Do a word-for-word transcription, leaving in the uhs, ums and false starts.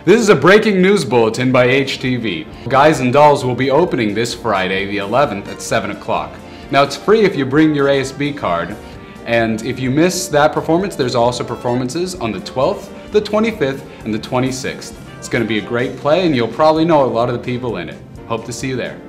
This is a breaking news bulletin by H T V. Guys and Dolls will be opening this Friday, the eleventh at seven o'clock. Now it's free if you bring your A S B card, and if you miss that performance, there's also performances on the twelfth, the twenty-fifth, and the twenty-sixth. It's going to be a great play, and you'll probably know a lot of the people in it. Hope to see you there.